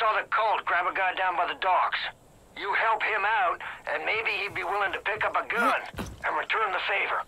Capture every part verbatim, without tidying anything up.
saw the cult grab a guy down by the docks. You help him out, and maybe he'd be willing to pick up a gun and return the favor.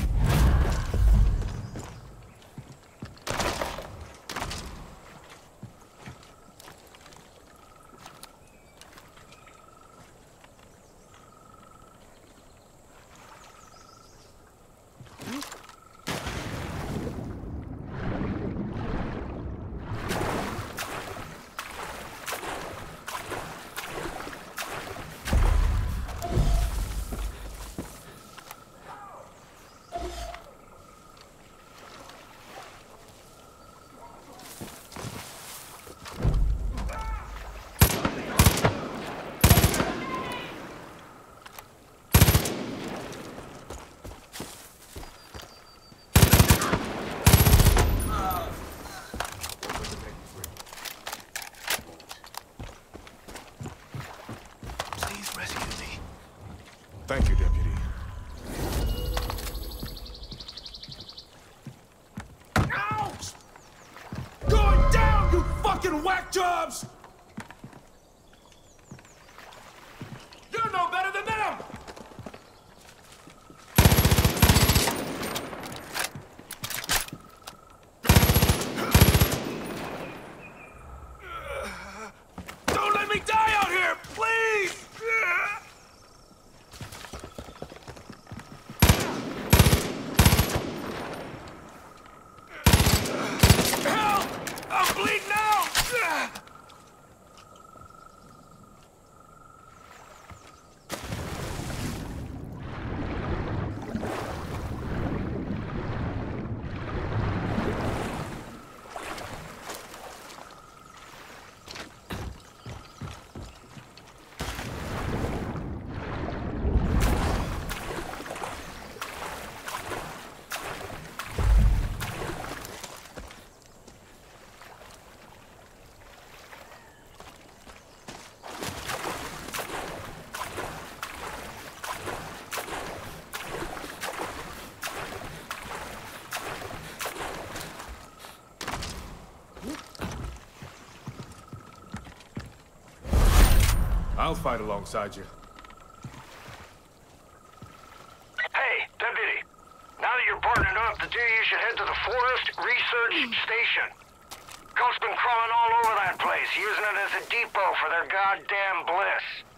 Thank you, Deputy. Ouch! Going down, you fucking whack jobs! You're no better than them! Don't let me die out here, please! I'm bleeding out! I'll fight alongside you. Hey, Deputy. Now that you're partnered up, the two of you should head to the Forest Research Station. Cult's been crawling all over that place, using it as a depot for their goddamn bliss.